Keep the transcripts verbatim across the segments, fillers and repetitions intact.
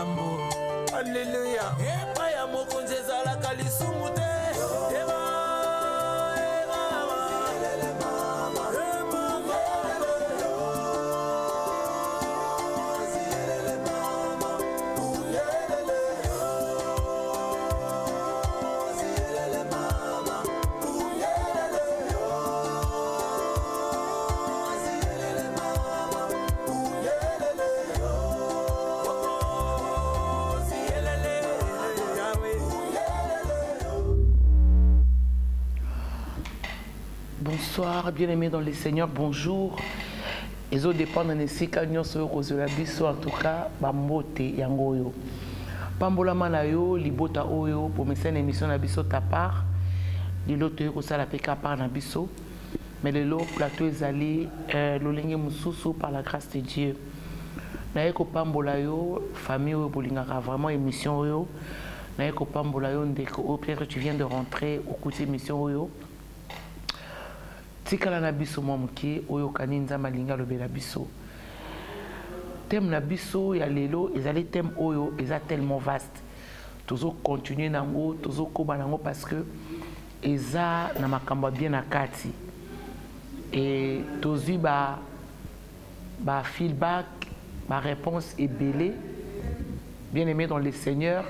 makambo. Alléluia. Epa ya mokonzi ezalaka lisumu te. Bonsoir, bien-aimés dans les Seigneurs, bonjour. Les autres dépendent de Nesika, nous sommes au Biso, en tout cas, Bambote, Yangoyo. Pambola Manayo, Libota Oyo, pour me faire une émission à Biso ta part. L'autre, ça la P K par Nabiso. Mais le lot, plateau est allé, l'Olenge Moussoussou, par la grâce de Dieu. Naeko Pambola Yo, famille Bolingara, vraiment émission Yo. Naeko Pambola Yo, Pierre, tu viens de rentrer au côté émission Yo. Tikala na biso momuki oyo kaninza malinga lobela biso. Thème na biso ya lelo ezali thème oyo eza tellement vaste. Tozo continuer nango, tozo koba nango parce que eza na makambo bien na kati. Et tozi ba ba feedback, ba réponse est belée. Bien aimé dans le Seigneur.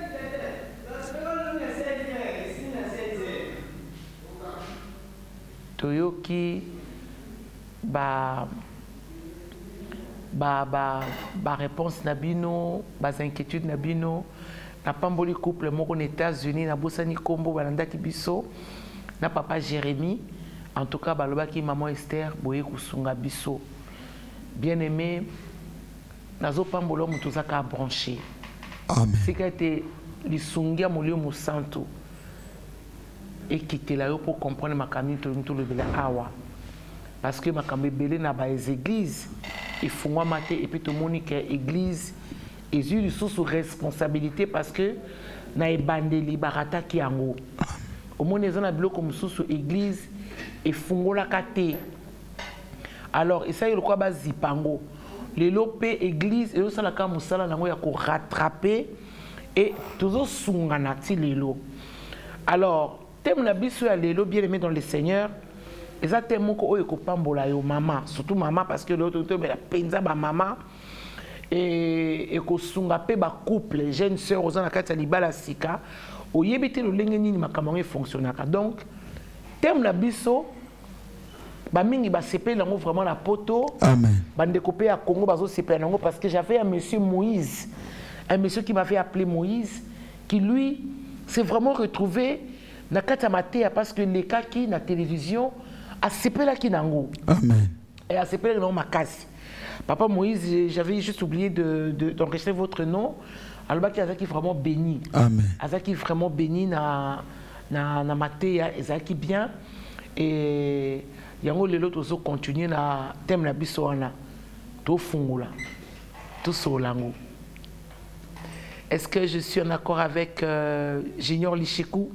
Toyoki ba ba ba ba réponse nabino ba inquiétude nabino na pamboli couple moko aux États-Unis na bosani kombo balandaki biso na papa Jérémie en tout cas balobaki maman Esther boye kusunga biso bien aimé nazo pambolo mutu zaka branché amen sikate lisungia molio musanto et quitter là pour comprendre ma camine tout le de la awa parce que ma camine belé n'a pas les églises il faut moi mater et puis tout le monde qui est église et j'ai sous sous responsabilité parce que na ebandeli barata ki yango au moins les gens na bloc comme sous sous église et fungo la kate alors et ça il quoi base zipango les lopé église et ça la ka musala nango ya ko rattraper et toujours sungana ti lelo alors thème na biso ya lelo bien aimé dans le Seigneur eza thème moko oyo ko pambola yo mama surtout maman parce que l'autre to la penza ba maman et et ko sunga pe ba couple jeune sœur ozana kati ya libala sika oyebite lo lenge nini makambo fonctionnaka donc thème na biso ba mingi ba sepela ngo vraiment la poto amen bande kopé à Congo bazo sepela ngo parce que j'avais un monsieur Moïse un monsieur qui m'avait appelé Moïse qui lui s'est vraiment retrouvé na kata matea parce que les cas qui na télévision a sepela ki nango amen et a sepela non makasi papa Moïse j'avais juste oublié de d'enregistrer de, votre nom alors qui azaki vraiment béni amen azaki vraiment béni na na na matea ezaki bien et yango lelo tozo continuer na thème na biso wana to fungula to solango. Est-ce que je suis en accord avec euh, Junior Lichikou?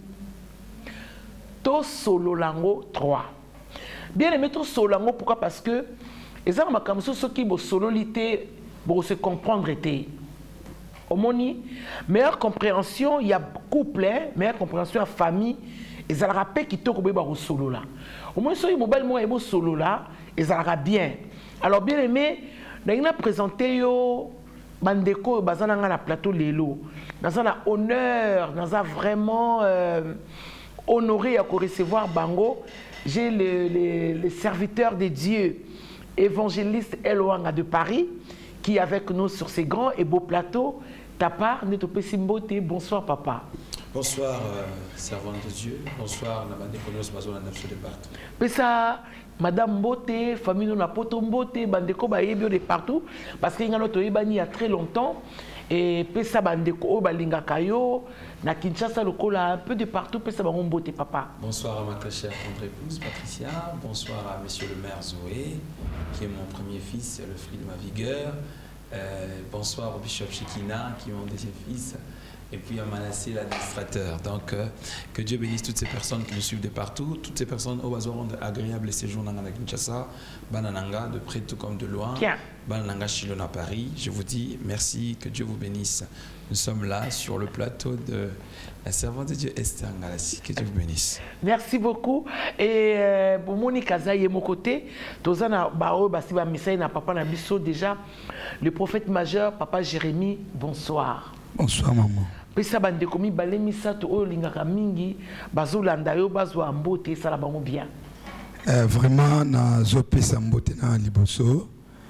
To solo lango trois. Bien aimé to solo lango pourquoi? Parce que les gens comme ceux qui bo sololité pour se comprendre était. Au moni meilleure compréhension il y a couple meilleure compréhension à famille et ça la paix qui to ko ba solo là. Au moins so mobile moi et bo solo là et ça la bien. Alors bien aimé on a présenté yo bandeko bazana nga na plateau lelo. Dans un honneur, dans un vraiment euh, honoré à recevoir Bango, j'ai le, le, le serviteur de Dieu, évangéliste Eloanga de Paris, qui est avec nous sur ces grands et beaux plateaux. Ta part, Netope Simbote, bonsoir papa. Bonsoir, euh, servante de Dieu. Bonsoir, la bande de Konos Mazon, la neuf de partout. Pesa, Madame Mbote, famille de Napoto Mbote, Bandeko Baébio de partout, parce qu'il y a notre Ibani il y a très longtemps. Et Pesa Bandeko Balinga Kayo, na Kinshasa Lokola, un peu de partout, Pesa Bango Mbote papa. Bonsoir à ma très chère tendre épouse Patricia. Bonsoir à monsieur le maire Zoé, qui est mon premier fils, le fruit de ma vigueur. Euh, bonsoir au bishop Chikina, qui est mon deuxième fils. et puis à Manassé, l'administrateur. Donc, euh, que Dieu bénisse toutes ces personnes qui nous suivent de partout, toutes ces personnes au hasard rendent agréable les séjours dans la Kinshasa, Banananga, de près tout comme de loin, Tiens. Banananga Chilon à Paris. Je vous dis merci, que Dieu vous bénisse. Nous sommes là sur le plateau de la servante de Dieu Esther Ngalassi. Que Dieu vous bénisse. Merci beaucoup. Et pour Moni Kazaï et mon côté, Tozana Bao Basiba Misaï na papa na biso déjà le prophète majeur papa Jérémie. Bonsoir. Bonsoir maman. Pesa bande komi balemi sato o lingaka mingi bazolanda yo bazwa mbote sala bango bien. Euh, vraiment na zopesa mbote na liboso.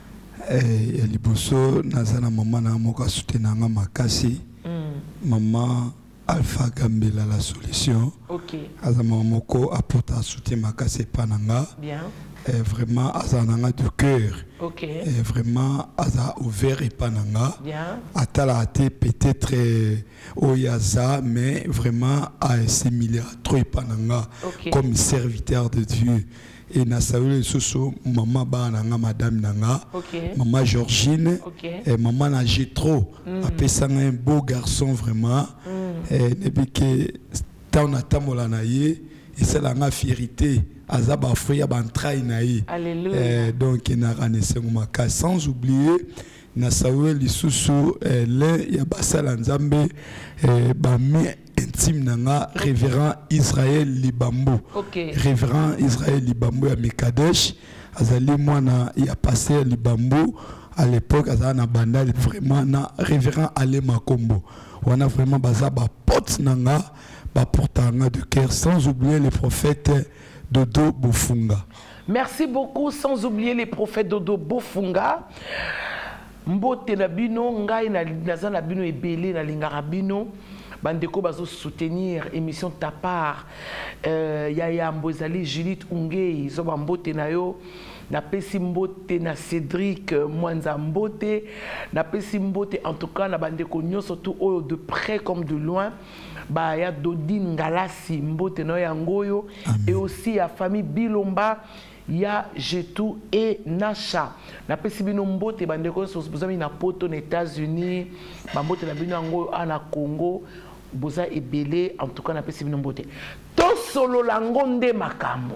Eh liboso nazana mama na moka soutenanga makasi. Mm. Maman Alpha Gambela la solution. OK. Azama moko apporta soutien makasi pananga. Bien. Et vraiment azananga de cœur. OK. Et vraiment aza ouvert et pananga. Bien. Atala ate peut-être oyaza mais vraiment a assimilé trop et pananga. Okay. Comme serviteur de Dieu. Et na saoule soso maman bananga madame nanga. Okay. Maman Georgine. Okay. Et maman na Jetro. Mm. Apesanga un beau garçon vraiment. Mm. Et nebike tauna tamola na ye et c'est la fierté. Azaba frère bantraï naï. Alléluia. Donc na ranesengo maka sans oublier na saoule lisusu le ya basala nzambe bami intime nanga révérend Israël Libambo. Okay. Révérend Israël Libambo ya Mekadesh azali mwana ya passé Libambo à l'époque azana bandal vraiment na révérend Ale Makombo. On a vraiment bazaba pote nanga ba portanga de cœur sans oublier les prophètes Dodo Bofunga. Merci beaucoup, sans oublier les prophètes Dodo Bofunga. Mbote na bino ngai na naza na bino ebele na lingara bino bandeko bazo soutenir émission ta part euh, Yaya Mbozali Judith Ungei zo mbote na yo na pesi mbote na Cédric Mwanza mbote na pesi mbote en tout cas na bandeko nyonso tout oyo de près comme de loin ba ya Dodine Ngalasi mbote na yangoyo et aussi ya famille Bilomba ya Jetou et Nacha na pesi bino mbote bandeko so bozami na poto na États-Unis ba mbote na bino yangoyo ana Congo boza ebele en tout cas na pesi bino mbote to solo langonde makambo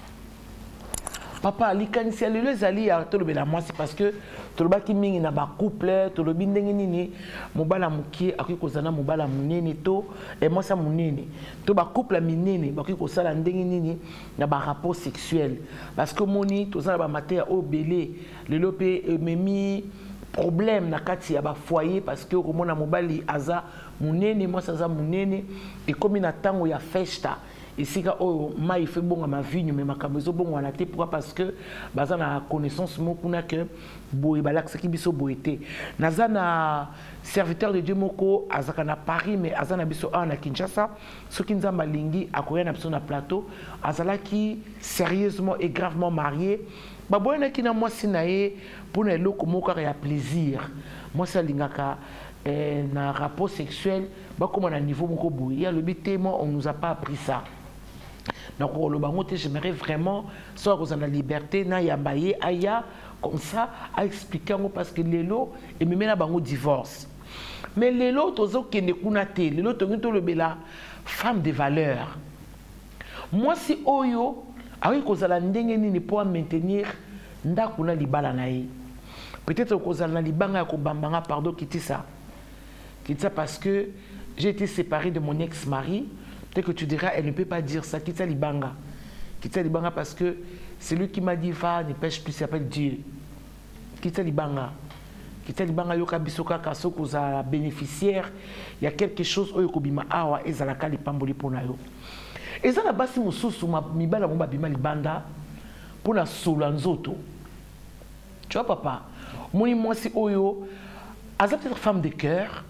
papa likanisi lelo ezali ya tolobela mwasi parce que tolobaki mingi na ba couple tolobi ndenge nini mobala mukie akoki kozana mobala munene to e mwasi munene to ba couple minene bakoki kosala ndenge nini na ba rapport sexuel parce que moni tozala ba mater o belé lelo pe memi problème na kati ya ba foyer parce que komona mobali aza munene mwasi aza munene et comme na tango ya festa et si oh mai fait bon à ma vie mais ma caméra bon à te pourquoi parce que baza na connaissance mo kuna que boy balak ce qui biso boité naza na serviteur de Dieu moko azaka na Paris mais azana biso a na Kinshasa ce qui nzamba lingi akoya na biso na plateau azala qui sérieusement et gravement marié ba boyna ki na mwasi na ye pour na loko moko ya plaisir moi ça lingaka eh, na rapport sexuel ba comme na niveau moko boy ya le bitemo on nous a pas appris ça. Donc, j'aimerais vraiment soit vous en la liberté, na yambaye aya comme ça à expliquer parce que les lots et même là bango divorce. Mais les lots tozo qui ne kunate, les lots tozo le bela femme de valeur. Moi si oyo avec kozala ndenge nini pour maintenir ndakuna libala nae. Peut-être kozala libanga ko bambanga pardon kiti ça. Kiti ça parce que j'ai été séparée de mon ex-mari. Peut-être que tu diras, elle ne peut pas dire ça. Kita libanga. Kita libanga parce que c'est lui qui m'a dit, va, ne pêche plus, il s'appelle Dieu. Kita libanga. Kita libanga yoka bisoka kaso koza bénéficiaire. Il y a quelque chose oyo kobima awa ezalaka lipamboli pona yo. Ezala basi mususu mibala mo babima libanda pona solo nzoto. Tu vois papa, moi moi si oyo aza peut-être femme de cœur.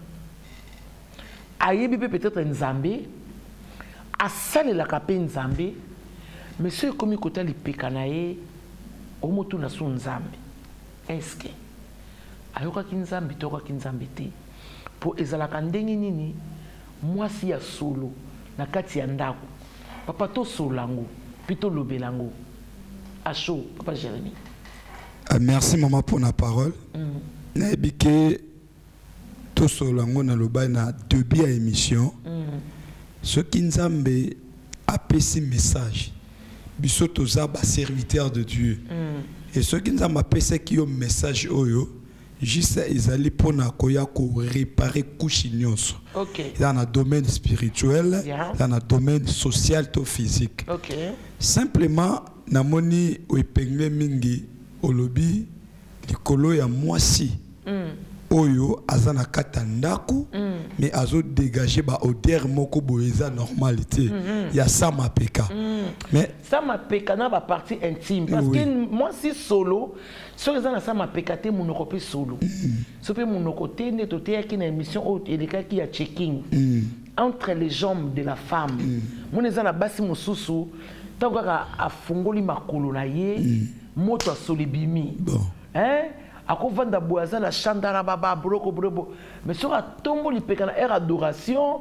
Ayebi peut-être nzambe. Asale la kapé nzambe monsieur comme côté li pekanaye omotu na son nzambe est-ce que ayoka kinzambe toka kinzambe te pour ezalaka ndenge nini mwasi ya solo na kati ya ndako papa to solango plutôt lobelango à chaud papa Jérémie. Uh, merci maman pour la parole. Mm. Naebike to solango na loba na début à émission ce qui nzambe a pesi message biso toza ba serviteur de Dieu et ce qui nzambe a pesi ki yo message oyo juste ezali pona koya ko réparer couche nyonso. OK. Dans le domaine spirituel, yeah. Dans le domaine social to physique. OK. Simplement namoni o epengle mingi olobi likolo ya mwasi. Mm. Oyo azana kata ndaku mm. mais azo dégager ba odeur moko boeza normalité. Mm -hmm. Ya ça ma peka. Mm. Mais ça ma peka na ba partie intime parce oui. que moi si solo so ezana ça ma peka te monoko pe solo. Mm. So pe monoko te ne to te ki na émission o eleka ki ya checking. Mm. Entre les jambes de la femme. Mm. Mon ezana basi mosusu tango ka afungoli makolo na ye mm. moto asolibimi. Bon. Hein? Ako vanda boaza la chandara baba broko brobo mais sur a tombo li pekana er adoration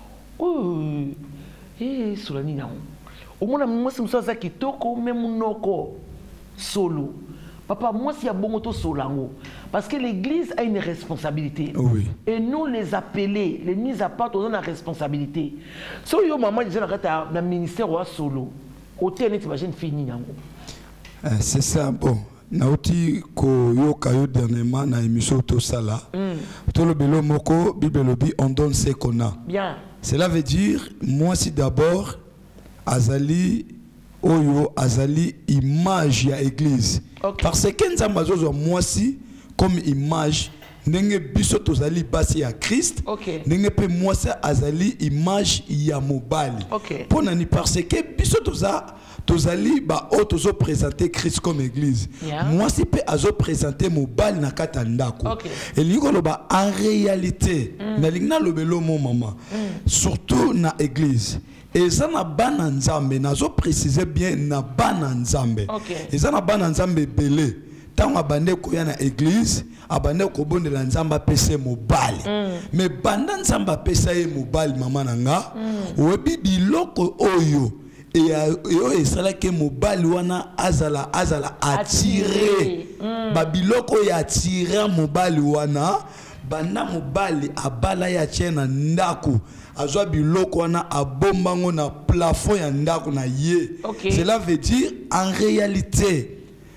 oh eh solani na o mona moi si musaza kitoko même noko solo papa moi si ya bongo to solango parce que l'église a une responsabilité oui. Et nous les appelés les mis à part on a la responsabilité so yo maman déjà na na ministère wa solo hôtel net imagine fini nango c'est ça bon. Nauti ko yo kayo dernièrement na émission to sala to le belo moko bible lobi on donne ce qu'on a bien cela veut dire moi si d'abord azali oyo azali image ya église okay. Parce que nzamba zo moi si comme image ndenge biso tozali basi ya Christ okay. Ndenge pe moi si azali image ya mobali okay. Pona ni parce que biso toza tozali ba o tozo présenter Christ comme église yeah. Moi si pe azo présenter mobali na kata ndako okay. Et likolo ba en réalité mm. Na lingna lobelo mon maman mm. Surtout na église et ça na bana nzambe nazo préciser bien na bana nzambe okay. Et ça na bana nzambe belé tant abande ko ya na église abande ko bondela nzamba pese mobali mm. Mais banda nzamba pesa ye mobali mama nanga mm. Webi biloko oyo et yo esala ke mobali wana azala azala attiré mm. Babiloko ya attiré mobali wana banda mobali abala ya tiena ndako azwa biloko wana abombango na plafond ya ndako na ye okay. Cela veut dire en réalité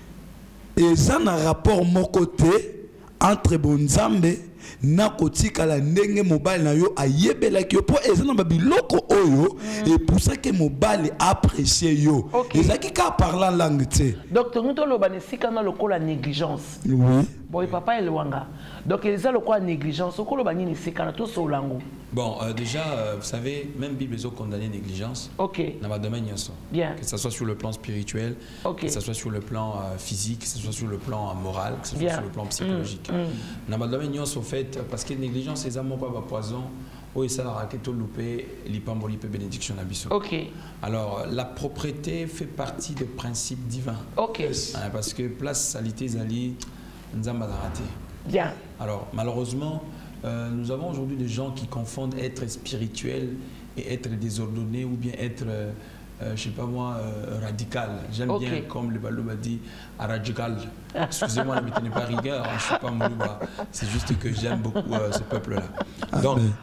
et ça na rapport mon côté entre bonzambe na kotika la ndenge mobile na yo ayebela ki yo po ezana babiloko oyo mm. Et pour ça que mobile apprécier yo okay. Ezaki ka parlant langue te docteur nous lo banesika na lokola négligence oui bon papa elwanga donc ezala lokola négligence okolo bani ni sika na to solango bon euh, déjà euh, vous savez même Bible ont condamné négligence OK dans ma domaine yoso bien que ça soit sur le plan spirituel okay. Que ça soit sur le plan euh, physique que ça soit sur le plan euh, moral que ce soit sur le plan psychologique mm. Dans ma domaine yoso fait parce que négligence c'est amour pas poison ou et ça la raquette loupé l'ipamboli pe bénédiction abisso OK alors la propreté fait partie des principes divins OK hein, parce que place salité zali nzamba raté bien alors malheureusement euh, nous avons aujourd'hui des gens qui confondent être spirituel et être désordonné ou bien être euh, euh, je sais pas moi euh, radical j'aime okay. Bien comme le ballon m'a dit radical excusez-moi ne me tenez pas rigueur hein, je suis pas Moulouba c'est juste que j'aime beaucoup euh, ce peuple là donc Amen.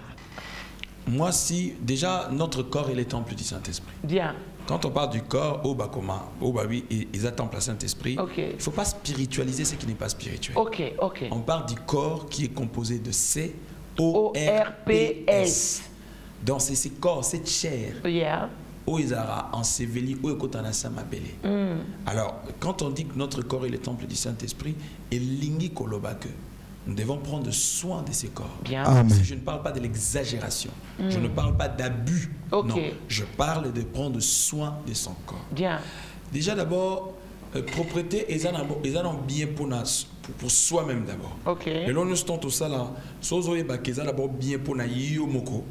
Moi si déjà notre corps est le temple du Saint-Esprit bien quand on parle du corps au bakoma au babi ils attendent le Saint-Esprit okay. Il ne faut pas spiritualiser ce qui n'est pas spirituel okay, okay. On parle du corps qui est composé de C O R P S donc c'est ce corps cette chair yeah. Où ils aura enseveli où écoute en a m'appelé alors quand on dit que notre corps est le temple du Saint-Esprit et lingi kolobake nous devons prendre soin de ces corps. Bien. Je ne parle pas de l'exagération. Mm. Je ne parle pas d'abus. Okay. Non, je parle de prendre soin de son corps. Bien. Déjà d'abord, euh, propreté, ils en ont bien pour, pour, pour soi-même d'abord. Okay. Et là, nous sommes tout ça là. Ils ont d'abord bien pour nous moko.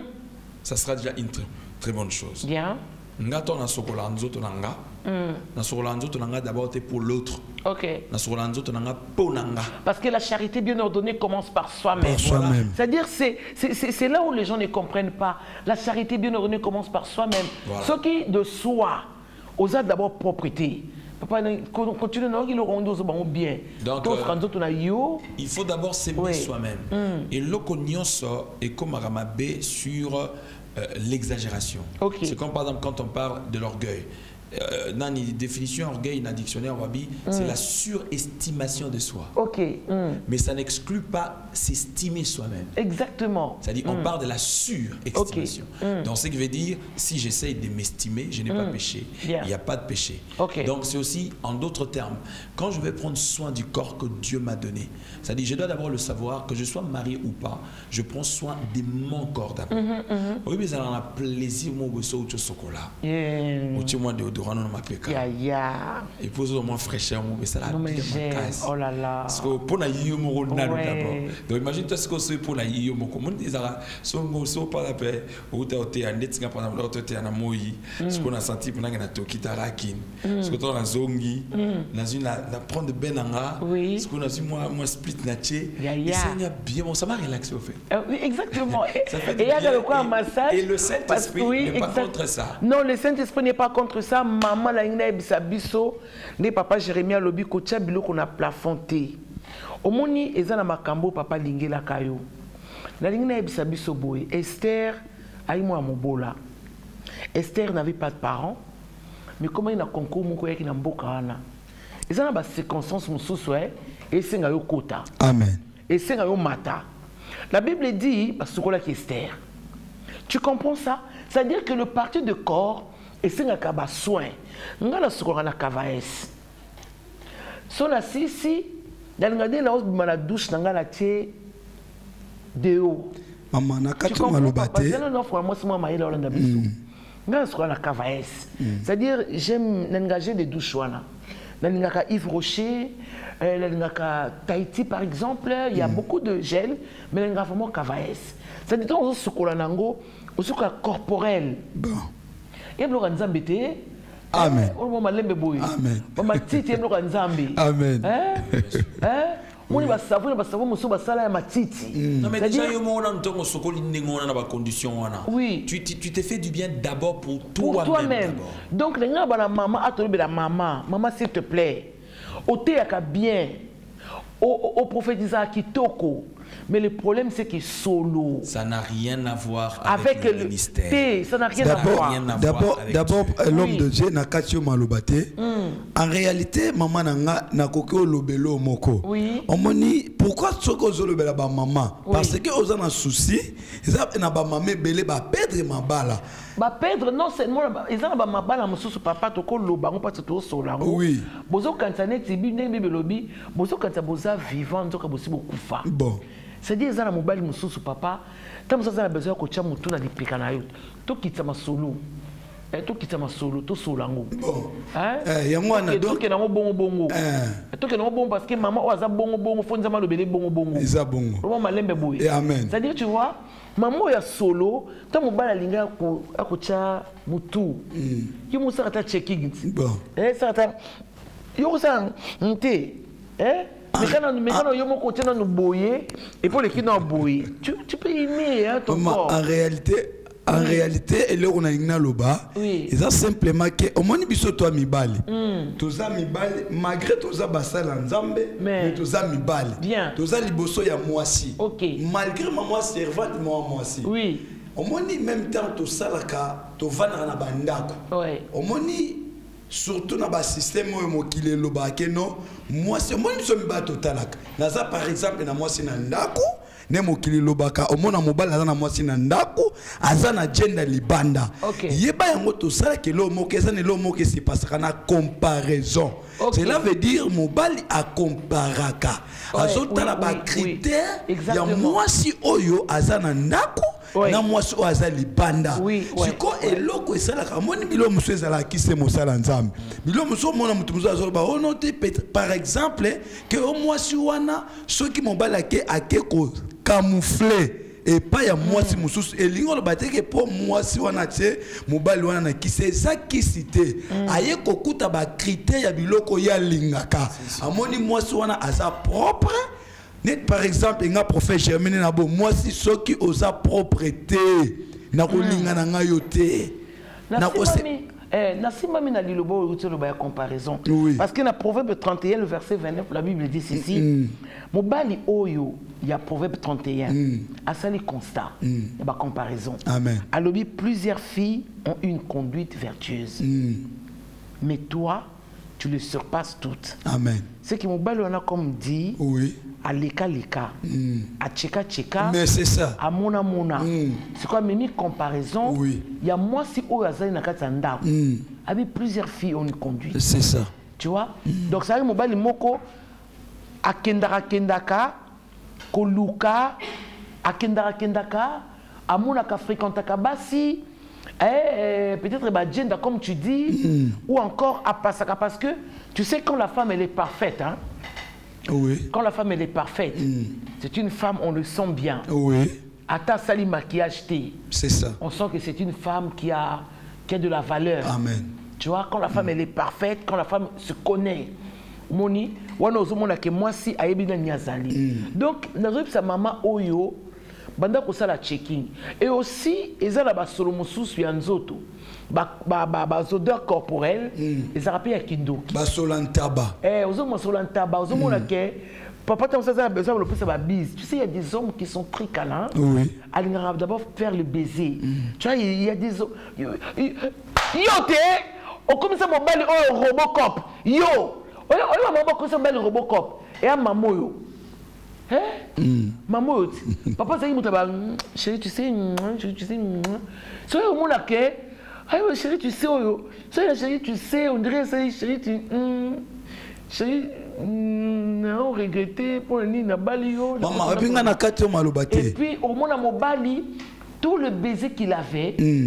Ça sera déjà une très, très bonne chose. Bien. Nga to na sokola nzoto nanga. Na sokola nzoto nanga d'abord pour l'autre. OK. Na sokola nzoto nanga po nanga. Parce que la charité bien ordonnée commence par soi-même. Voilà. C'est-à-dire c'est c'est là où les gens ne comprennent pas. La charité bien ordonnée commence par soi-même. Voilà. Ce qui de soi, aux a d'abord propreté. Papa, continue à bien. Donc, euh, il faut d'abord s'aimer oui. soi-même. Mm. Et l'okonyoso est comme Ramabé sur euh, l'exagération. Okay. C'est comme par exemple quand on parle de l'orgueil. Euh, dans une définition orgueil, dans le dictionnaire Wabi, mm. c'est la surestimation de soi. Ok. Mm. Mais ça n'exclut pas s'estimer soi-même. Exactement. C'est-à-dire qu'on mm. parle de la surestimation. Okay. Mm. Donc, ce qui veut dire, si j'essaye de m'estimer, je n'ai mm. pas péché. Yeah. Il n'y a pas de péché. Okay. Donc, c'est aussi, en d'autres termes, quand je vais prendre soin du corps que Dieu m'a donné, c'est-à-dire, je dois d'abord le savoir, que je sois marié ou pas, je prends soin de mon corps d'abord. Mm -hmm, mm -hmm. Oui, mais ça en a plaisir, moi, au chocolat. Yeah. Au Ya ya. Et pour au moins fraîcheur, mais ça la casse. Oh là là. Parce que pour la yio moko nalo d'abord. Donc imagine toi ce que c'est pour la yio moko. Mon disara son so pas la paix. Ou ta oté en net par exemple l'autre oté en moi. Ce qu'on a senti pendant que na tokita rakin. Ce que toi na zongi, dans une la prendre benanga. Ce qu'on a dit moi moi split naché. Et ça y a bien bon ça m'a relaxé au fait. Oui exactement. Et il y a le quoi un massage. Et le Saint-Esprit n'est pas contre ça. Non, le Saint-Esprit n'est pas contre ça. Maman la ingna ebisa biso ne papa Jérémie alobi ko tia biloko na plafonté omoni eza na makambo papa lingela kayo na lingna ebisa biso boy Esther aimo amobola Esther n'avait pas de parents mais comment il a concours moko yaki na mboka wana eza na ba circonstances mususu eh esenga yo kota amen esenga yo mata la Bible dit basukola ki Esther tu comprends ça c'est-à-dire que le parti de corps et c'est un cas soin. Nga la sukora na kavaes. So na sisi, dans le la hausse de la douche na nga la tie deo. Maman na kati malobate. C'est non non moi c'est moi maïla olanda biso. Nga la sukora na kavaes. C'est-à-dire j'aime n'engager des douches wana. N'engaka Yves Rocher, n'engaka Tahiti par exemple, il y a beaucoup de gel, mais n'engaka vraiment kavaes. C'est-à-dire on sukora nango, on sukora corporel. Bon. Amen. Amen. Amen. Amen. Oui, bah ça, vous, bah ça, vous, monsieur, bah ça là, ma titi. Non mais déjà, il y a un moment où on se colle dans la condition. Oui. Tu tu t'es fait du bien d'abord pour toi-même. Pour toi-même. Donc les gars, bah la maman, attends, la maman, maman s'il te plaît, au thé à bien, au au prophétisant qui toko. Mais le problème, c'est que solo. Ça n'a rien à voir avec, avec le, le ministère. Thé, ça n'a rien à voir. D'abord, d'abord, l'homme oui. de Dieu n'a qu'à tuer Malobate. En réalité, maman n'a n'a qu'à lobelo moko. Oui. On me dit pourquoi tu as lobela ba maman? Parce que aux un souci, ils ont na ba maman belé ba perdre ma balle. Ba perdre non seulement ils ont ba ma balle mususu papa to ko loba on pas to sola. Oui. Bozo kansane tibi ndembe belobi, bozo kansa boza vivant to ka bosi bokufa. Bon. C'est-à-dire que les mobile mususu papa, tant que ça a besoin que tu as mutu na dipika na yo. To kitsa masolo. Eh to kitsa masolo, to solango. Bon. Hein? Eh yango na donc que na bongo bongo. Eh. To que na bongo parce que maman oza bongo bongo fonza ma lobele bongo bongo. Isa bongo. Romo malembe boy. Et amen. C'est-à-dire tu vois, maman ya solo, tant mobile alinga ko akocha mutu. Ki musa ata checking. Bon. Eh ça ata yo ça nté. Eh mais quand on quand on yomo côté dans nous boyer et pour les qui n'ont boyer tu tu peux aimer hein ton corps en réalité en oui. réalité et là on a une loba oui. et ça simplement que au moins biso toi mi bali toza mi bali malgré toza basala nzambe mais toza mi bali bien toza liboso ya moisi OK malgré maman servante moi moisi oui au moins même temps to salaka to vana na bandako ouais au moins surtout dans le système qui est le baquet non moi c'est moi je me bats totalak naza par exemple na moi c'est nandako ne mokili lobaka omona mobile na na moi c'est nandako azana gender libanda yeba yango to sala ke lo mokeza ne lo moke c'est parce qu'on a comparaison cela veut dire mobile a comparaka azotala ba critère ya moi si oyo azana ndako na moi si oyo azali libanda siko eloko esalaka moni bilo muso ezalaki se mosala nzambe bilo muso mona mutu muso azoloba o note par exemple que au moi si wana soki mobile ake ake ko camoufler et pas ya moi si mususu elingo lobate ke po moi si wana tse mobile wana na kise ça qui cité aye kokuta ba critère ya biloko ya lingaka amoni moi si wana asa propre net par exemple nga prophète Germaine na bo moi si soki osa propreté na kolinga na nga yote na ko Eh, Nassima mina lilobo utelo ba comparaison. Parce que dans Proverbe trente et un, le verset vingt-neuf, la Bible dit ceci. Mm. Mobali oyo, il y a Proverbe trente et un. Mm. Asali constat. Mm. Il y a ba comparaison. Amen. Alobi, plusieurs filles ont une conduite vertueuse. Mm. Mais toi, tu les surpasses toutes. Amen. C'est que Mobali on a comme dit. Oui. À leka leka, mm. à tcheka tcheka, mais c'est ça. À mona mona. Mm. C'est quoi même comparaison? Oui. Il y a moi si au hasard na katanda. Mm. Avec plusieurs filles on conduit. C'est ça. Tu vois? Mm. Donc ça mon bali moko akendaka kendaka koluka akendaka kendaka amona ka fréquentaka basi eh, peut-être bah gender comme tu dis mm. ou encore à pasaka parce que tu sais quand la femme elle est parfaite hein. Oui. Quand la femme elle est parfaite, mm. c'est une femme, on le sent bien. Oui. À ta sali maquillage, c'est ça. On sent que c'est une femme qui a, qui a de la valeur. Amen. Tu vois, quand la femme mm. elle est parfaite, quand la femme se connaît. Moni, que moi si aïbina nyazali. Donc, nazob sa maman oyo, banda ko sala checking. Et aussi, ezala ba solomusu yanzoto. Ba ba ba ba odeur corporelle mm. les rappels à kindoki ba solantaba eh ozomo solantaba ozomo la ke papa tant ça a besoin le plus ça va bise. Tu sais il y a des hommes qui sont très câlins. Oui. Alors d'abord faire le baiser. Mm. Tu vois il y a des hommes yo té on comme ça mon bel oh Robocop yo on on maman comme ça bel Robocop et à maman yo eh mm. maman papa ça il mutaba chérie tu sais tu sais c'est au monde là que ah oui, chérie, tu sais, oh, chérie, tu sais, on dirait ça, chérie, tu... Mm, chérie, mm, non, regretté pour le nid, na bali, oh. Maman, et puis, on a quatre malobate. Et puis, au moins, à mon bali, tout le baiser qu'il avait, mm.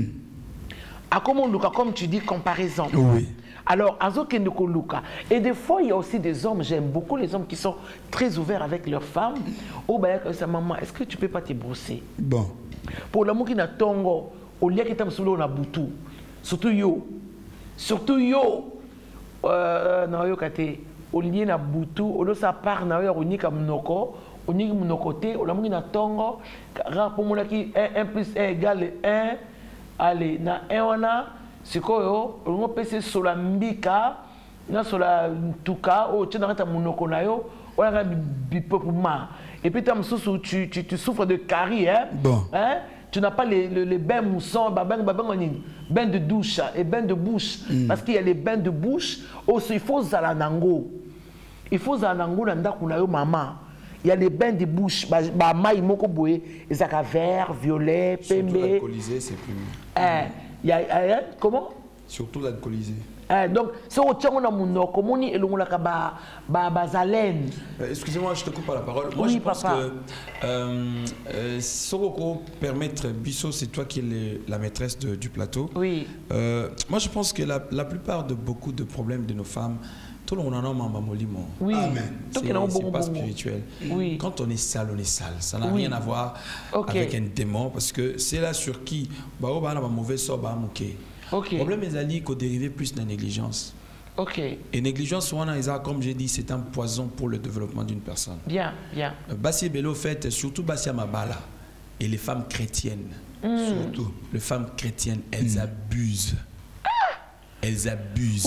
à comment Luka, comme tu dis, comparaison. Oui. Alors, Azo Kendoko Luka. Et des fois, il y a aussi des hommes, j'aime beaucoup les hommes qui sont très ouverts avec leurs femmes. Oh, bah, sa maman, est-ce que tu peux pas te brosser? Bon. Pour l'amour qui n'a tongo, au lieu que tu as on a boutou. Surtout yo, surtout yo, euh, na yo kate, au lieu na boutou, au lieu sa part na yo unika mnoko, unika mnokote, au lieu na tongo, pour moi qui un plus un égale un, allez na un wana, c'est quoi yo, on peut se sur la mbika, na sur la tuka, au tu n'arrêtes à monoko na yo, on a bipopuma, et puis tu tu tu souffres de carie, hein, bon. Hein? Tu n'as pas les, les, les bains moussants, bains de douche et bains de bouche. Mm. Parce qu'il y a les bains de bouche. Aussi, il faut zalanango. Il faut zalanango dans maman. Il y a les bains de bouche. Bah, maï moko boé, ils ont vert, violet, pembe. Surtout l'alcoolisé, c'est plus. Eh, il y a, comment? Surtout l'alcoolisé. Eh, donc, c'est au tient on a mon nom, comme on dit, et l'on a ba ba bazalen. Excusez-moi, je te coupe pas la parole. Moi, oui, je pense papa. que euh, euh, Soroko permettre Bissot, c'est toi qui es la maîtresse de, du plateau. Oui. Euh, moi, je pense que la, la plupart de beaucoup de problèmes de nos femmes, tout le monde en a un moliment. Oui. C'est pas spirituel. Oui. Quand on est sale, on est sale. Ça n'a oui. rien à voir okay. avec un démon, parce que c'est là sur qui, bah, on a un mauvais sort, bah, ok. Okay. Le problème est qu'on dérive plus de la négligence. Okay. Et négligence, comme j'ai dit, c'est un poison pour le développement d'une personne. Bien, bien. Bassi Bello fait surtout Bassi Mabala et les femmes chrétiennes. Mm. Surtout les femmes chrétiennes, elles mm. abusent. Ah. Elles abusent.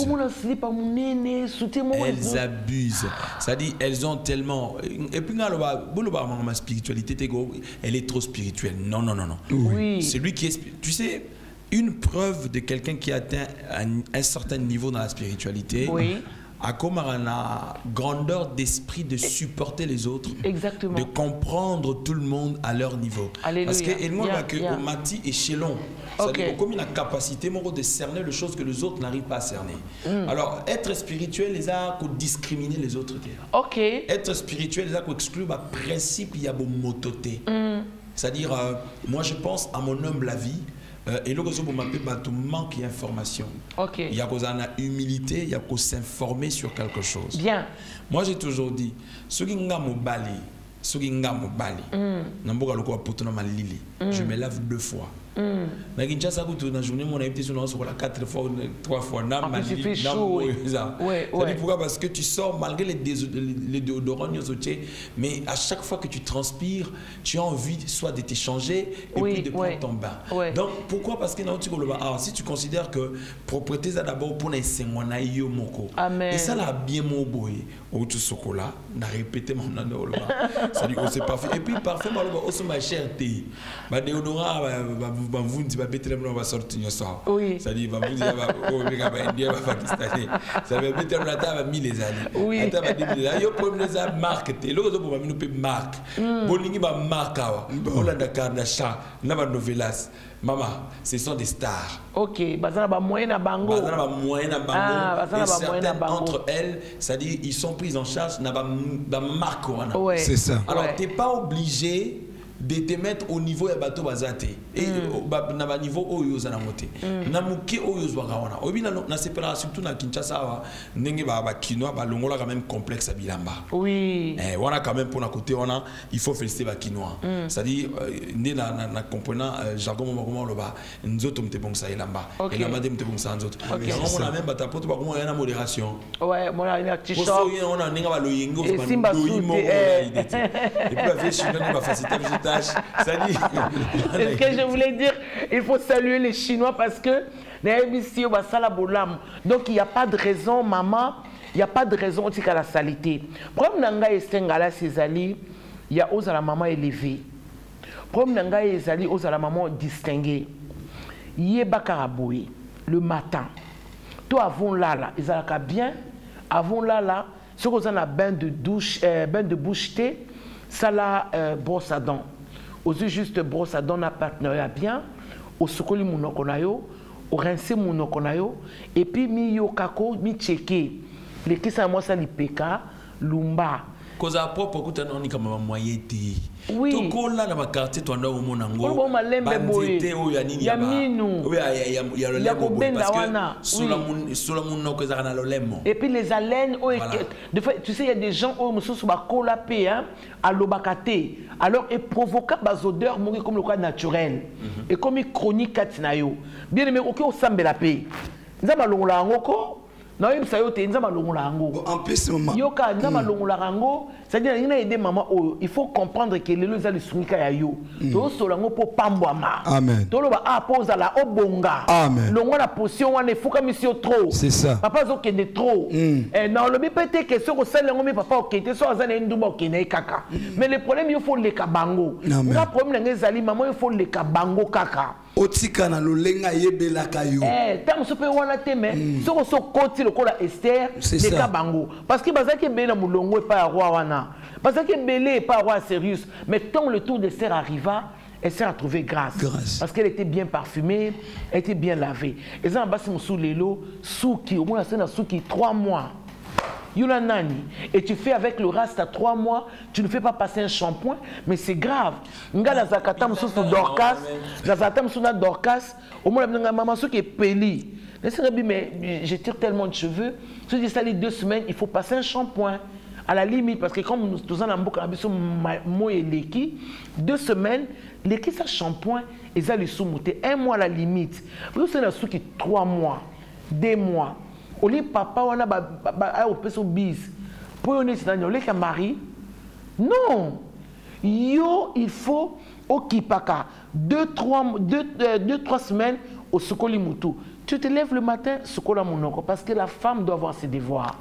Elles abusent. C'est-à-dire, elles ont tellement. Et puis, ma spiritualité, elle est trop spirituelle. Non, non, non, non. Oui. C'est lui qui est. Tu sais. Une preuve de quelqu'un qui atteint un, un certain niveau dans la spiritualité, oui. a comme la grandeur d'esprit de supporter les autres, exactement. De comprendre tout le monde à leur niveau. Alléluia. Parce que et moi, yeah, que yeah. au mati échelon, okay. C'est-à-dire comme il a capacité de cerner les choses que les autres n'arrivent pas à cerner. Mm. Alors, être spirituel, les a qu'à discriminer les autres. Ok. Être spirituel, les a qu'à exclure le principe, il y a bon mototé. Mm. C'est-à-dire, euh, moi je pense à mon humble avis. Euh, et là, vous manque d'information. Okay. Il y a une humilité, il y a qu'à s'informer sur quelque chose. Bien. Moi, j'ai toujours dit, ceux qui ont bali, je me lave deux fois. Na Kinshasa na journée mon habité sur la quatre fois ou trois fois na fait chaud. Pourquoi? Parce que tu sors malgré les les déodorants mais à chaque fois que tu transpires, tu as envie soit de t'échanger et oui, puis de prendre oui. ton bain. Oui. Donc pourquoi? Parce que ah, si tu considères que propreté ça d'abord pour les sengwana yo moko. Amen. Et ça là bien mon boy au tout chocolat, na répété mon nano là. Ça dit c'est parfait. Et puis parfait mal aussi ma chère thé. Ba déodorant ba vous ne va pas être va sortir ça. Oui. Ça dit va vous dire va oh les gars indien va pakistanais. Ça va mettre la table mis les années. Oui. La table dit là yo problème les marque té. L'autre pour nous peut marque. Bolingi ba marque awa. Ola Dakar na cha na ba novelas. Maman, ce sont des stars. Ok, bazana ba moyen na bango. Bazana ba moyen na bango. Ah, bazana ba moyen na bango. Entre elles, c'est-à-dire ils sont pris en charge na ba ba marque wana. Ouais. C'est ça. Alors ouais. t'es pas obligé de te mettre au niveau ya bateau bazate et na ba niveau oyo za na moté na muke oyo zwa wana obi na na separa surtout na Kinshasa wa ndenge ba ba kinois ba longola quand même complexe à bilamba. Oui. Eh wana quand même pour na côté wana il faut féliciter ba kinois. C'est-à-dire né na na comprenant jargon mo comment le ba nzoto mte bon ça ilamba et na mande mte bon ça nzoto. On a même ba tapoto ba comment yana modération. Ouais, moi la t-shirt. Pour ça on a ninga ba loyingo ba loyimo. Et puis la vie chinoise ba faciliter ça dit. C'est ce que je voulais dire. Il faut saluer les Chinois parce que donc il n'y a pas de raison, maman. Il n'y a pas de raison aussi qu'à la saleté. Problème nanga estengala Césali, il y a aux à la maman élevée. Problème nanga ezali aux à la maman distinguée. Yeba karaboué le matin. Toi avant là là, ils ont bien. Avant là là, ce qu'on a bain de douche, euh, bain de bouche thé, ça la euh, brosse à dents. Aussi juste brosse à dents na partenaire bien, au sokoli munokonayo, au rincer munokonayo, et puis mi yo kako mi checker. Les qui ça moi ça li peka lumba. Cause à propos que tu as ni comme moyeti. Oui. To ko la na ba quartier to ndo mo nango. Ko ma lembe boye. Ya nini ya minu. Oui ya ya ya le lembo parce que sous mon sous le monde que ça na le lembo. Et puis les haleines de fait tu sais il y a des gens au mususu ba kola pe hein à l'obakate. Alors et provoquer des odeurs comme le cas naturel et comme chronique katinayo. Bien aimé OK au sambela pe. Nzama longola ngoko. Non, il en plus, maman. Yoka, c'est-à-dire il maman il faut comprendre que les gens les soumis kaya yo. To solango pour pambwama. Amen. To loba a pose la obonga. Amen. Longo la potion wana fuka mission trop. C'est ça. Papa zo kende trop. Et non le bipete que ce que ça longo mi papa okete so azana ndumba okene kaka. Mais le problème il faut les kabango. Le problème ngezali maman il faut les kabango kaka. Otika na lolenga yebela kayo. Eh, tant so pe wana teme, so ko so koti lokola Esther de kabango. Parce que bazaki bela mulongo et pas roi wana. Parce que belé pas roi sérieux, mais tant le tour d'Esther arriva, Esther a trouvé grâce. grâce. Parce qu'elle était bien parfumée, elle était bien lavée. Et ça basi sous lelo, souki, au moins c'est souki trois mois. Nani. Et tu fais avec le reste à trois mois, tu ne fais pas passer un shampoing, mais c'est grave. Nga la zakata msou dorcas, la zakata msou na dorcas, au moins la maman qui est peli. Mais je tire tellement de cheveux, je dis ça les deux semaines, il faut passer un shampoing. À la limite, parce que comme nous avons un deux semaines, les qui ça shampoing, ils allaient sous-monter un mois à la limite. Vous savez, il y a trois mois, deux mois. Au lieu papa on a ba au peso bis pour on est dans le cas mari non yo il faut au kipaka deux trois deux deux trois semaines au sokoli mutu tu te lèves le matin sokola monoko parce que la femme doit avoir ses devoirs.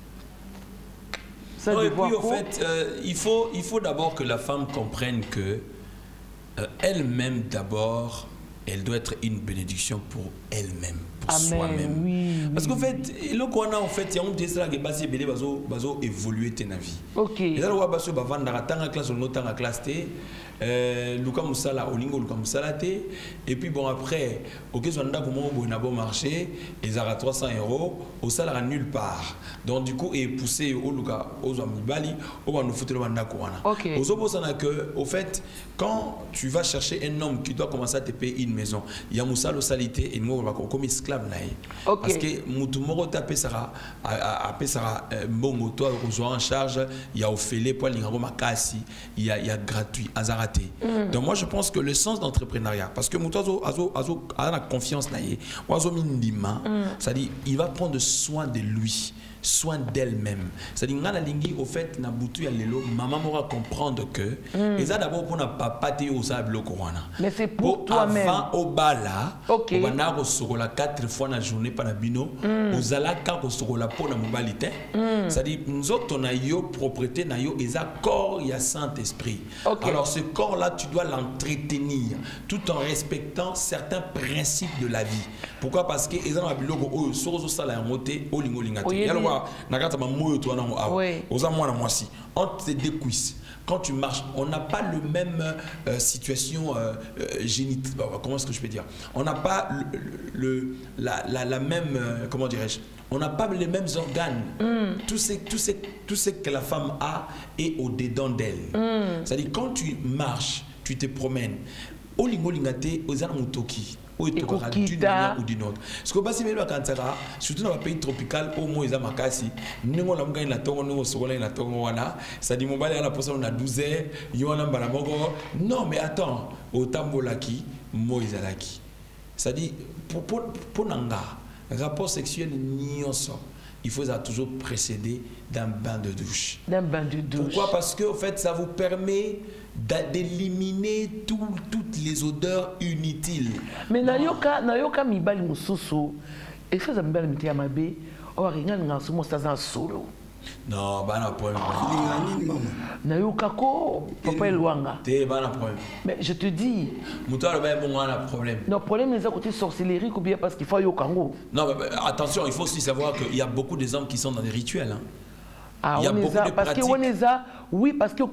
Ça non, et puis au fait euh, il faut il faut d'abord que la femme comprenne que euh, elle-même d'abord elle doit être une bénédiction pour elle-même, pour soi-même. Oui, parce oui. qu'en fait, le qu'on a en fait, il y a un des là qui passe et bazo bazo évoluer ta vie. Ok. Et là, on va passer bavanda dans la classe, on dans la classe T. Luka Moussala, Olingo, Luka Moussala T. Et puis bon après, ok, on a comment on a bon marché, ils ont trois cents euros, au salaire nulle part. Donc du coup, et poussé au Luka, aux amis Bali, on va nous foutre le banda Kouana. Ok. Aux opposants que, au fait, quand tu vas chercher un homme qui doit commencer à te payer une maison. Il y a Moussa salité et nous, on va comme esclave. Okay. Parce que Moutoumoro tapé Sarah, appelé Sarah, bon, toi, en charge, il y a Ophélie, pour l'Ingago Makasi, il y a, il y a gratuit, Azaraté. Mm. Donc moi, je pense que le sens d'entrepreneuriat, parce que Moutozo a la confiance, c'est-à-dire, il va prendre soin de lui. Soin d'elle-même. C'est-à-dire que au fait, maman va comprendre que et ça d'abord pour ne pas pâter aux sables corona. Mais c'est pour toi-même. Avant au bala, on va recevoir quatre fois la journée par la bino, aux alaka recevoir pour la mobilité. C'est-à-dire nous autres on a yo propriété na yo et ça corps il y a Saint-Esprit. Alors ce corps-là tu dois l'entretenir tout en respectant certains principes de la vie. Pourquoi? Parce que ils ont un logo au sur au salaire monté au lingo lingate. Entre ces deux cuisses, quand tu marches, on n'a pas le même euh, situation euh, euh, génitale. Comment est-ce que je peux dire? On n'a pas le, le, la, la, la même, euh, comment dirais-je? On n'a pas les mêmes organes. Mm. Tout, ce, tout, ce, tout ce que la femme a est au-dedans d'elle. Mm. C'est-à-dire, quand tu marches, tu te promènes, au lingo lingate, aux armutoki. Ou d'une manière ou d'une autre. Ce que passe même quand ça surtout dans les pays tropicaux au moins ils ont makasi nous on a gagné la tongo nous on la tongo wana ça dit mon balai à la poste on a douze heures yo on a balamongo non mais attends au tambolaki Moïse alaki ça dit pour pour pour nanga rapport sexuel nyonso il faut ça toujours précéder d'un bain de douche. D'un bain de douche. Pourquoi? Parce que en fait ça vous permet d'éliminer tout, toutes les odeurs inutiles. Mais nayoka nayoka mibali mususu et fait ça mibali mitia mabe o ringa nga sumo staza solo. Non, bah non problème. Nayoka ko papa elwanga. Té bah non problème. Mais je te dis. Mouta le ben bon on a problème. Non, problème les côté sorcellerie ou bien parce qu'il faut yokango. Non, mais attention, il faut aussi savoir qu'il y a beaucoup des hommes qui sont dans des rituels hein. Ah, il y a beaucoup de parce que on est ça, oui, parce que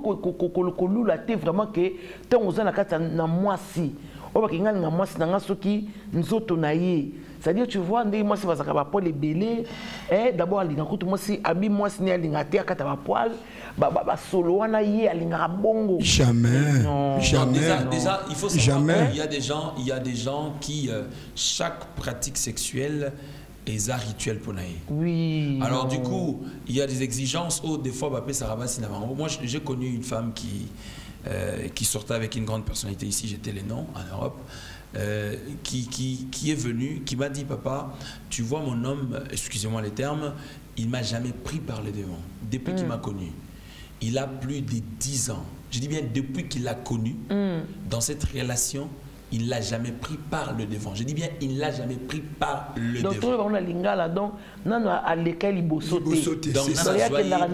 au la té vraiment que tant on a la carte na moi si, on va kinga na moi si na ngasoki nzoto na ye. C'est-à-dire tu vois ndé moi si va saka ba poil belé, eh d'abord alinga kutu moi si abi moi si ni alinga té akata ba poil, ba ba solo wana ye alinga bongo. Jamais. Non. Jamais. Déjà, déjà il faut savoir qu'il y a des gens, il y a des gens qui euh, chaque pratique sexuelle et un rituel pour naïe. Oui. Alors non. Du coup, il y a des exigences. Oh, des fois, Bapé Sarabas, moi, j'ai connu une femme qui euh, qui sortait avec une grande personnalité ici. J'étais les noms en Europe. Euh, qui, qui, qui est venu, qui m'a dit papa, tu vois mon homme, excusez-moi les termes, il m'a jamais pris par le devant depuis mm. qu'il m'a connu. Il a plus de dix ans. Je dis bien depuis qu'il l'a connu, mm. dans cette relation. Il ne l'a jamais pris par le devant. Je dis bien, il ne l'a jamais pris par le donc, devant. Donc, on a linga là, donc, non, à lesquels il faut sauter. Donc, c'est ça. Il y a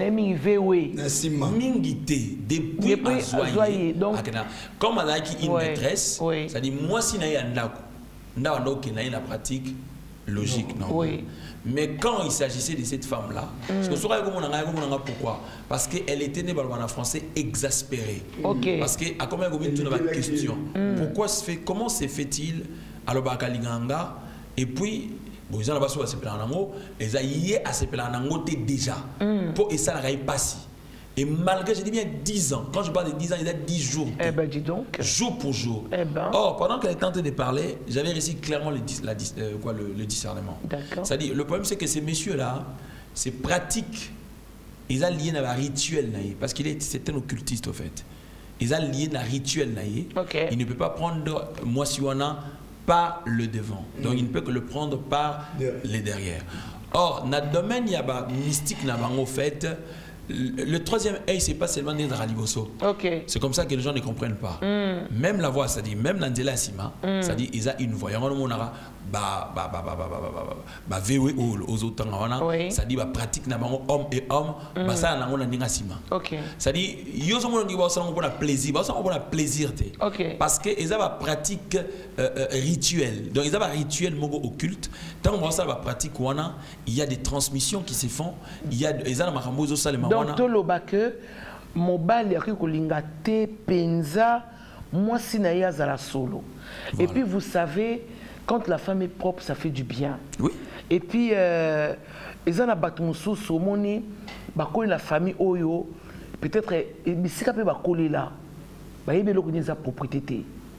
Mingité, depuis Azoye. Comme on a une maîtresse, ça dit, moi, si je suis en pratique logique, non. Oui. Mais quand il s'agissait de cette femme-là, mm. pourquoi? Parce qu'elle était née en français exaspérée. Okay. Parce qu'à combien de questions mm. Pourquoi se fait, comment se fait-il à l'Obakalinganga et puis bon, ils ont pas se plaindre en haut, ils ont à se plaindre en haut déjà. Pour et ça n'arrive pas si. Et malgré, je dis bien dix ans, quand je parle de dix ans, il y a dix jours. Eh ben, dis donc. Jour pour jour. Eh ben. Or, pendant qu'elle était en train de parler, j'avais réussi clairement le, la, euh, quoi, le, le discernement. D'accord. C'est-à-dire, le problème, c'est que ces messieurs-là, c'est pratique. Ils ont lié à un rituel, parce qu'il est, c'est un occultiste, au fait. Ils ont lié à un rituel. Okay. Il ne peut pas prendre Moisiwana par le devant. Donc, mm. il ne peut que le prendre par yeah. les derrière. Or, dans le domaine, il y a un mystique, au fait. Le troisième œil, c'est pas seulement des raliboso. Okay. C'est comme ça que les gens ne comprennent pas. Mm. Même la voix, ça dit, même Nandela Sima, mm. ça dit, ils ont une voix. Bah, bah, bah, bah, bah, bah, bah, bah, V W aux autres, ça dit, bah, pratique, homme et homme, bah, ça, on a un Sima. Ça dit, ils ont un plaisir, ils ont un plaisir. Parce qu'ils ont une pratique rituelle. Donc, ils ont un rituel occulte. Tant qu'on ça, la pratique, il y a des transmissions qui se font. Il y a des marambozo salema. Donc, tout le bac, mobile, il penza, moi, si naïa zala solo. Et puis, vous savez, quand la femme est propre, ça fait du bien. Oui. Et puis, euh, ils ont battu somoni, bakoli la famille oyo, peut-être, si ça peut bakoli là, bah il y a sa propriété.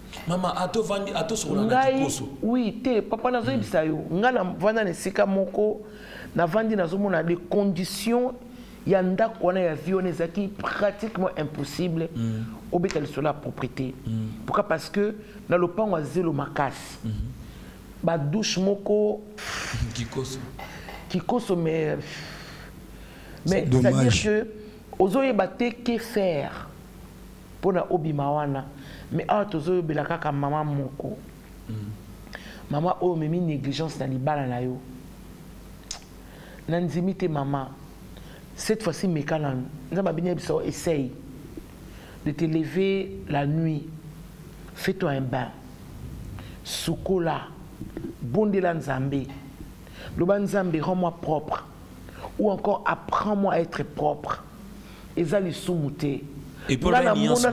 Maman, ato vandi, ato sur la ngai, oui, te, papa nazo yebisa yo. Nga na vanda ne sika moko, na vandi nazo mona les conditions ya ndako wana ya vie on ezaki pratiquement impossible mm. obeta sur la propriété. Mm. Pourquoi? Parce que na lopango a zelo makasi. Mm -hmm. Ba douche moko kikoso. Kikoso mais mais c'est-à-dire que ozoye baté que faire pour na obima wana. Mais ah tozo belaka ka maman moko. Mm. Maman o memi négligence na libala na yo. Nanzimite maman. Cette fois-ci, mes canons, essaye de te lever la nuit. Fais-toi un bain. Soukola, bondela nzambe. Le ban nzambe, rends-moi propre. Ou encore, apprends-moi à être propre. Et ça, les sous-moutés. Et pour la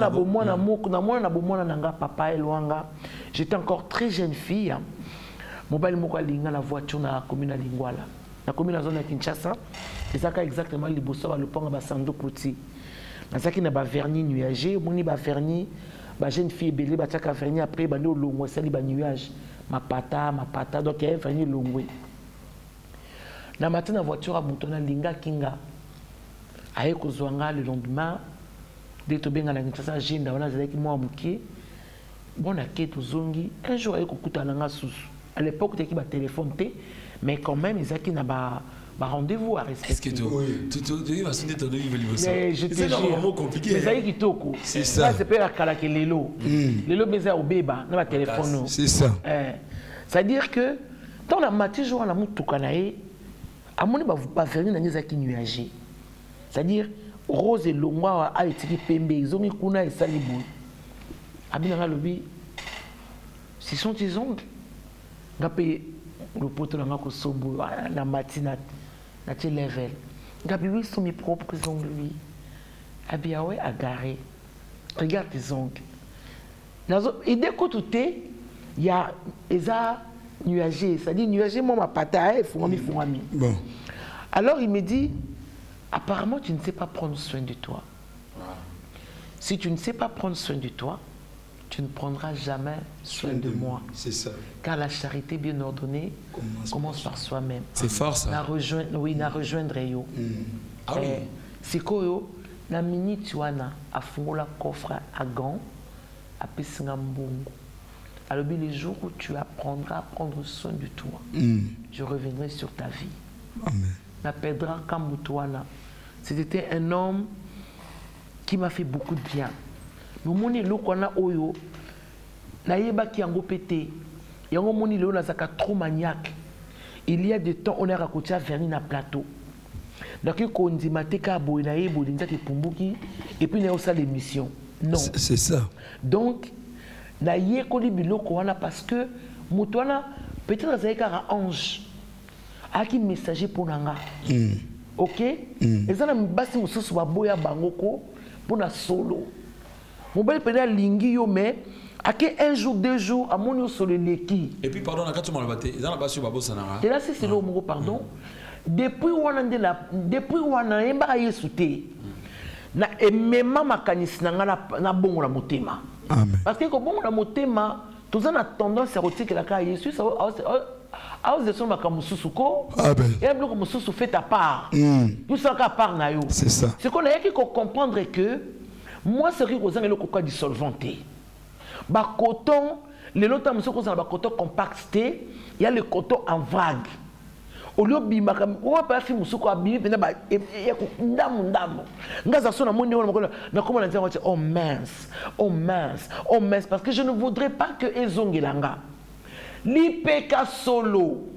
papa et Luanga, j'étais encore très jeune fille. Mobile Moka Linga, la voiture dans la commune à Lingwala. La commune à la zone de Kinshasa. Et ça, exactement, les bossons à l'opang à Sando Kouti. Dans ça, qui n'a pas vernis nuagé, mon ba vernis, ba jeune fille belée, ba tchaka vernis après, ba no longue, ça li ba nuage, ma pata, ma pata, donc il y a un vernis longue. Dans matin, la voiture à Moutona, Linga Kinga, aïe Kozwanga, le lendemain, dès que benga la Kinshasa, j'ai une dawana, j'ai dit moi mouké, bon, à Keto Zongi, un jour, aïe Kokuta Nanga sous. À l'époque, tu as qui téléphone, mais quand même, ils ont qui n'a pas. Bah, rendez-vous à respecter. Est-ce que tu vas se dire que tu c'est vraiment compliqué. Mais ça y est, c'est ça. C'est pas la calque lélo. Lélo, mais c'est au béba, dans le téléphone. C'est ça. C'est-à-dire que dans la matière, jour à la moutou kanae, à mon avis, vous pas faire une année qui nuagé. C'est-à-dire, Rose et Longwa a été pembe, ils ont mis kuna et salibou. Abinanga lobi, ce sont tes ongles. Gapé le poteau dans la sombo, la matinée. Nature level. Gabi, oui, sont mes propres ongles, lui. Abiawe agarré. Regarde tes ongles. Et dès que tout est, il y a des nuagés. C'est-à-dire, nuagés, moi, ma pataille, fourmi, fourmi. Bon. Alors, il me dit, apparemment, tu ne sais pas prendre soin de toi. Si tu ne sais pas prendre soin de toi, tu ne prendras jamais soin de, de moi. C'est ça. Car la charité bien ordonnée commence, commence par soi-même. C'est fort ça. Na rejoindre, oui, na rejoindre yo. Mm. Ah oui. Eh, c'est quoi yo? Na minute wana a fongola coffre à gants, à pesinga mbongo. Alors les jours où tu apprendras à prendre soin de toi, mm. je reviendrai sur ta vie. Amen. Na Pedra Kamutwana. C'était un homme qui m'a fait beaucoup de bien. Nous moni lo kona oyo na yeba ki yango pété yango moni lo na zaka trop maniaque. Il y a des temps on a raconté à vernis na plateau donc ko ndima te ka boy na yebo linza ke pumbuki et puis na osa l'émission non c'est ça donc na ye ko li biloko wana parce que mutwana peut-être za ka ange a ki messager pour nanga mm. OK mm. ezana mbasi mususu ba boya bangoko pour na solo. Mon bel père lingi yo mais à un jour deux jours à mon sur le leki. Et puis pardon quand tu m'as battu ils ont pas sur babo sanara. Et là c'est c'est le mot pardon. Depuis on de la depuis on a emba yesuté. Na et même ma kanis na na bongo la motema. Amen. Parce que ko bongo la motema tous on a tendance à retirer la ka Jésus ça a de son makamususuko. Amen. Et le mususu fait à part. Tout ça à part na yo. C'est ça. C'est qu'on a qui comprendre que moi, c'est que vous avez le coca dissolvanté. Bah, coton, les autres, monsieur, vous avez le coton compacté, il y a le coton en vague. Au lieu de bimba, on va pas faire monsieur quoi bimba, ben bah, il y a ndam ndam. Ngaza sona mon niveau, na comment on dit oh mince, oh mince, oh mince, parce que je ne voudrais pas que ezongelanga. L'ipeka solo.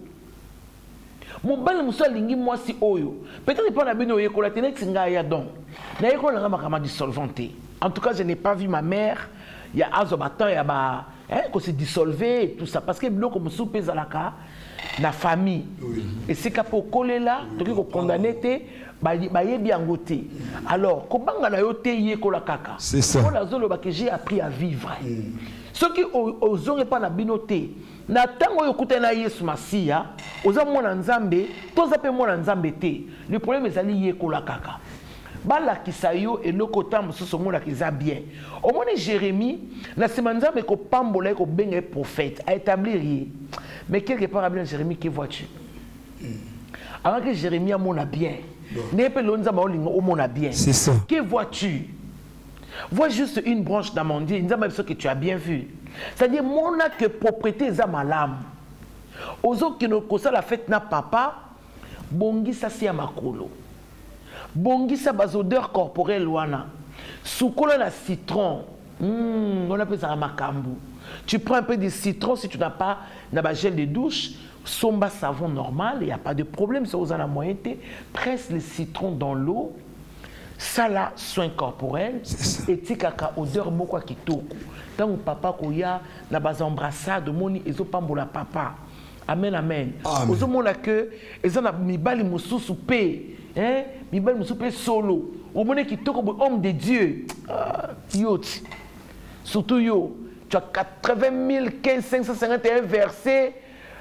Mon bel monsieur lingi moi si oyo. Peut-être pas la bino yekola tenex nga ya don. Na yekola nga makama dissolvanté. En tout cas, je n'ai pas vu ma mère. Il y a azobatan, il y a ba hein qu'on s'est dissolvé et tout ça parce que bino comme soupe zalaka na famille. Oui. Et c'est qu'apo coller là, donc il faut condamner té ba ba yebi angoté. Alors, kobanga na yo té yekola kaka. C'est ça. Pour la zone que j'ai appris à vivre. Mm. Ceux qui osent pas na binoté na tango yokuta na Yesu Masia oza mwana nzambe toza pe mwana nzambe te le problème ezali yekola kaka bala kisayo et le côté musu somo la kiza bien au moins Jérémie na semanza mais ko pambola ko benga prophète a établir mais quelque part à bien Jérémie que vois-tu avant que Jérémie a mon bien n'est pas l'onza ba olingo au mon bien c'est ça que vois-tu vois juste une branche d'amandier nza même ce que tu as bien vu c'est-à-dire mon a que propriété za malam ozo qui no kosa la fête na papa bongi ça c'est makolo bongi ça bas odeur corporelle wana soukola la citron mm, on appelle ça makambu tu prends un peu de citron si tu n'as pas na gel de douche somba savon normal il y a pas de problème ça aux la moyenté presse le citron dans l'eau ça là soin corporel et tikaka odeur moko kitoko tant papa koya na bas embrassade moni ezo pambola papa amen amen ozo mona que ezo na mibali mususu pe hein mibali mususu pe solo o mona kitoko homme de Dieu ah, yoti surtout yo tu as quatre-vingt mille quinze cinq cent cinquante et un versets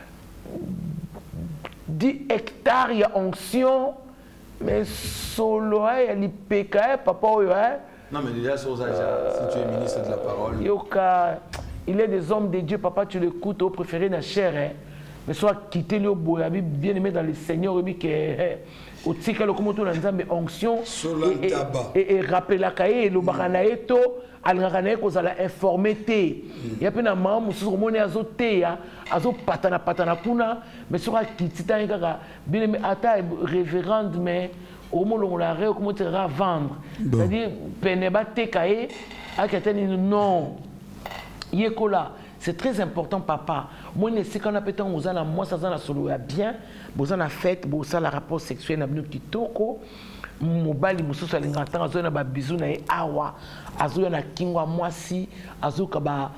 dix hectares il y a onction mais solo il y a l'ipeka papa hein non mais déjà sur ça si tu es ministre de la parole yoka il est des hommes de Dieu papa tu l'écoutes au préféré na chair hein mais soit quitter le boyabi bien aimé dans le Seigneur oui que au tika le comment tout la nzambe onction et et, et rappeler la cahier le bakanaeto alingakanaye kozala informé te ya pe na mama mususu komoni azote ya azo patana patana kuna mais soit kitita kaka bien aimé ata révérende mais au moment où la ré comment tu vas vendre c'est-à-dire peneba te cahier akateni non yekola. C'est très important, papa. Moi, c'est quand on a pété en osant, moi, ça a solo bien, vous en a fait, vous avez la rapport sexuel, vous avez kitoko, mobile, vous avez les gâteaux, vous avez bisous, vous avez awa, vous avez kingwa moisi, vous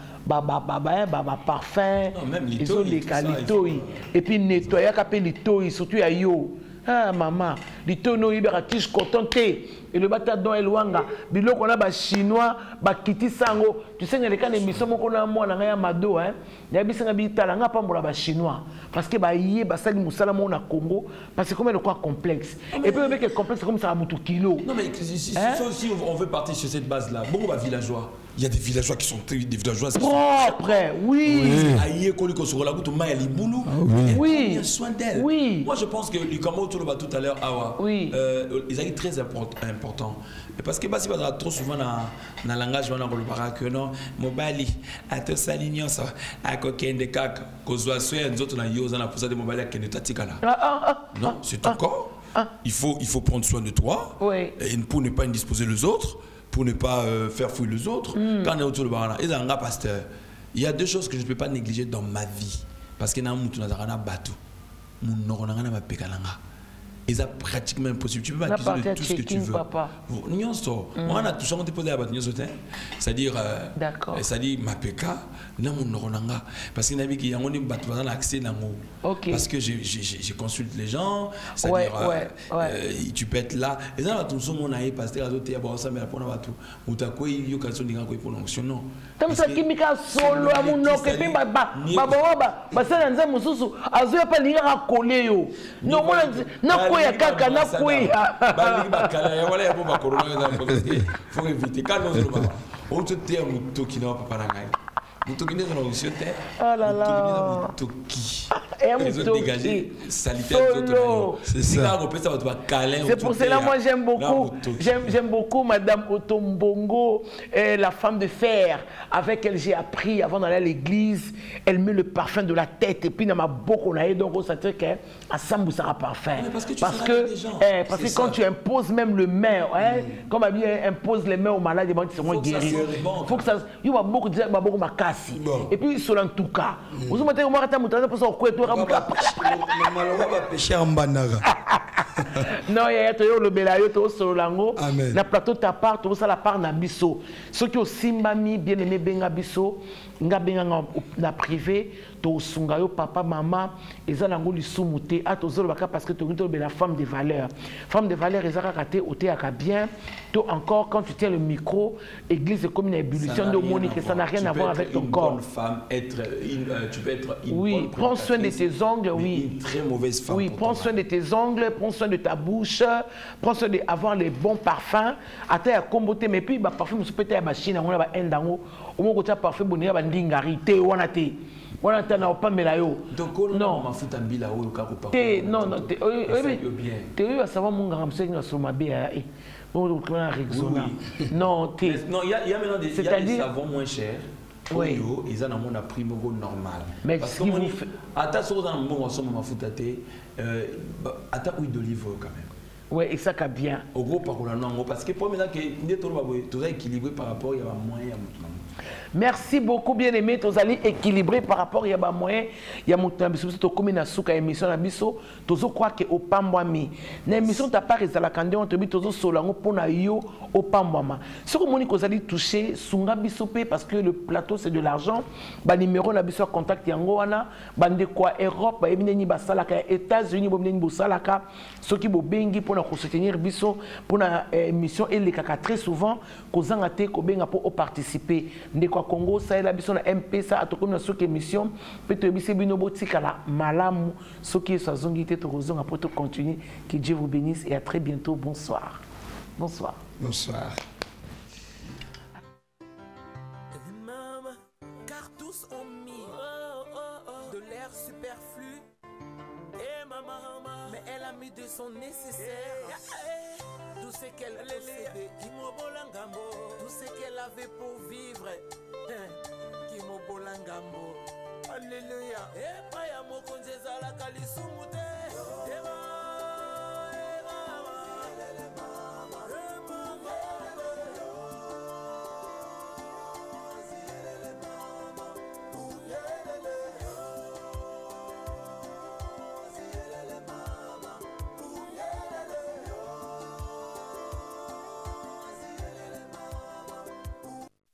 avez parfum, ils ont les qualités. Et puis nettoyer, après les surtout à yo. Ah maman, les tonneaux ibera tige contenté et le batadon elwanga bilo kona ba chinois ba kiti sango tu sais les kan émission moko na mwana ngaya mado hein ya bisanga bitala nga pambola ba chinois parce que ba yé ba sali musala mo na Congo parce que comme le quoi complexe et puis avec le complexe comme ça à mutu kilo. Non mais si, si, hein? si on veut partir sur cette base là beaucoup ba villageois il y a des villageois qui sont des villageois propres oui aïe koli ko sur la goutte ma li boulou oui oui soin d'elle oui moi je pense que le comme tout le bas tout à l'heure awa oui euh, ils sont très important parce que basi ba trop souvent na na langage wana ko le bara que non mobali ato salignon ça a kokende kaka ko zo soya nzoto na yoza na posa de mobali akende tatikala non c'est tout corps il faut il faut prendre soin de toi oui. et pour ne pas indisposer les autres pour ne pas euh, faire fouiller les autres mm. quand on est autour de barana et dans un pasteur il y a deux choses que je ne peux pas négliger dans ma vie parce que na mutu na zarana batu mon norona na mapekalanga et ça pratiquement impossible tu peux pas accuser de tout ce que tu veux non so on a tout ça on te posé à battre c'est-à-dire d'accord c'est-à-dire mapeka na mon norona parce que nabi qui on est battu dans l'accès dans okay. parce que je je consulte les gens c'est-à-dire ouais, ouais, ouais. Euh, tu peux être là et dans tout ça mon aïe pasteur azote ya ba ça mais pour na batu utako yo kaso ndinga ko prononciation non comme ça kimika solo amuno ke pe ba ba ba ba ba ça nza mususu azoya pa linga coller yo non moi na ya kaka na kuya ba linga kala ya wala ya bomba corona faut éviter quand nous le ba on te te muto ki na papa na ngai muto ki na na usiote oh là là muto ki et muto dégagé sanitaire c'est ça c'est pour cela moi j'aime beaucoup j'aime j'aime beaucoup madame Otombongo la femme de fer avec elle j'ai appris avant d'aller à l'église elle met le parfum de la tête et puis dans ma bouche on a donc ça veut dire qu'elle a sambu ça parfum parce que parce que eh, parce que quand tu imposes même le main hein comme elle impose les mains aux malades ils sont moins guéris faut que ça il va beaucoup dire beaucoup makasi et puis sur en tout cas vous mettez au matin mutana pour ça quoi non il y a toujours le belayo to solango na plateau ta part to ça la part na biso ceux qui au simbami bien aimé benga biso nga benga na privé to sunga yo papa maman ezala ngo lisumu te atozolo baka parce que to ngito be la femme de valeur femme de valeur ezaka kate ote aka bien to encore quand tu tiens le micro église comme une ébullition de monique ça n'a rien à voir avec ton corps une femme être une, euh, tu peux être une oui prends soin de tes ongles oui une très mauvaise femme oui prends soin de tes ongles prends soin de ta bouche, prends soin d'avoir les bons parfums, attends à comboter, mais puis bah parfum se peut être machine, on a ba endango, au moins que parfum bonheur ba ndingari, te wana te, wana te na pas melayo. Donc non, ma futa mbila ou le cas ou te non non te, te oui va savoir mon grand monsieur qui a sur ma bia et bon on a raisonnable. Non te. Non il y a il y a maintenant des savons moins chers. Oui. Ils ont un prix normal. Mais parce que vous faites. Attends, dans le bon ensemble, ma foutate. Attends, huile d'olive quand même. Oui, et ça cap bien. Au gros, par contre, non, parce que pour moi, tout est équilibré par rapport, il y a moins. Merci beaucoup, bien aimé. Tous allez équilibré par rapport il y a pas moyen. Il y a mon temps. Parce que tu comme une souka émission na biso. Tous crois que au pambwami. Na émission t'as pas réalisé la candidature entre biso tous solango pour na yo au pambwama. Ce que moni vous allez toucher sunga bisopé parce que le plateau c'est de l'argent. Ba numéro na biso contact yango wana. Bande quoi Europe ba ebineni ba salaka États-Unis bo ebineni bo salaka. Ce qui bo bengi pour na soutenir biso pour na émission et les kaka très souvent kozanga te ko benga pour participer. Ndeko Congo, ça est la biso na M P, ça a tout comme dans cette émission. Peut-être que bino botika la malamu, ce qui est sa zongité de raison après tout continuer. Que Dieu vous bénisse et à très bientôt. Bonsoir. Bonsoir. Bonsoir. Car tous ont mis de l'air superflu. Et maman, mais elle a mis de son nécessaire. Tout ce qu'elle possédait, tout ce qu'elle avait pour vivre. Alléluia. Et pas ya mokonjeza la kalisuma.